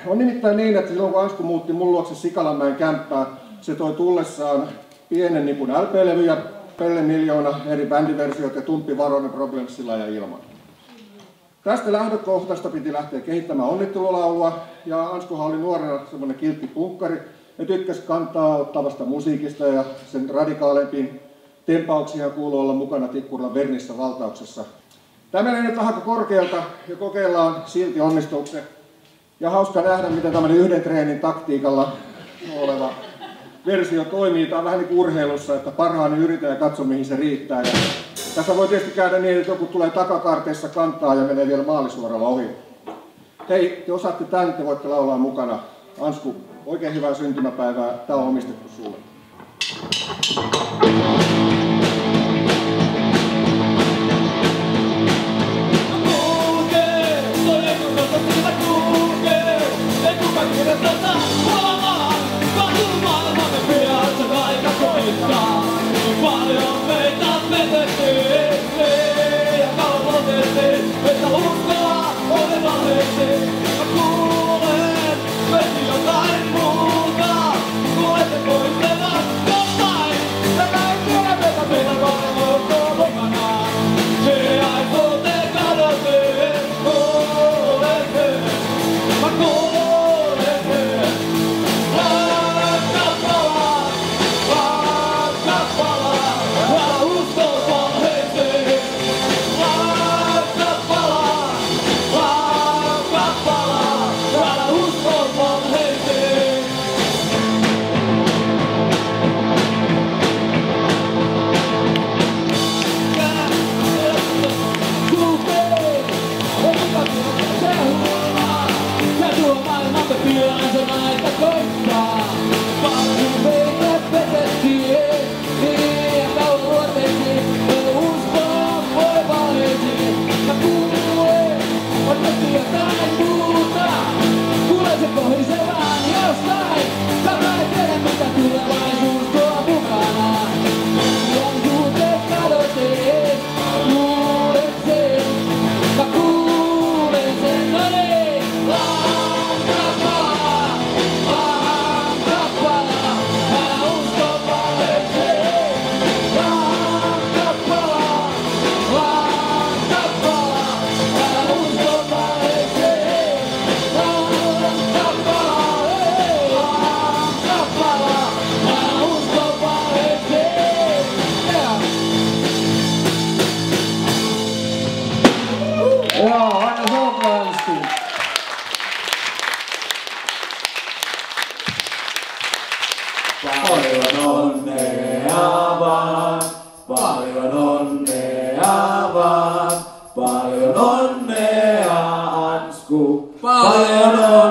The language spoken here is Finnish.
On nimittäin niin, että silloin kun Ansku muutti mun luokse Sikalanmäen kämppään, se toi tullessaan pienen nipun LP-levyjä, Pelle Miljoona, eri bändiversiot ja Tumppi Varonen Problemsilla ja ilman. Tästä lähdökohdasta piti lähteä kehittämään onnittelulaulua, ja Anskuhan oli nuorena semmoinen kiltti punkkari ja tykkäsi kantaa ottavasta musiikista, ja sen radikaalempiin tempauksiin kuului olla mukana Tikkurillan Vernissä valtauksessa. Tämä menee nyt vähän korkealta ja kokeillaan silti onnistuuko se. Ja hauska nähdä, miten tämmöinen yhden treenin taktiikalla oleva versio toimii. Tämä on vähän niin kuin urheilussa, että parhaani yritä ja katso mihin se riittää. Ja tässä voi tietysti käydä niin, että joku tulee takakarteissa kantaa ja menee vielä maalisuoralla ohi. Hei, te osaatte tämän, te voitte laulaa mukana. Ansku, oikein hyvää syntymäpäivää. Tämä on omistettu sulle. Paljon meitä petettiin, ja kaupotettiin, että uskoa oli valheeseen. Mä kuulen, vesi jotain muuta, kuulette koittelevat jotain. Tämä ei tiedä meitä varmuutta mukana. Se aikoo te kadoteen, kuulen sen. Mä kuulen sen. Paljon onnea, Ansku. Paljon onnea.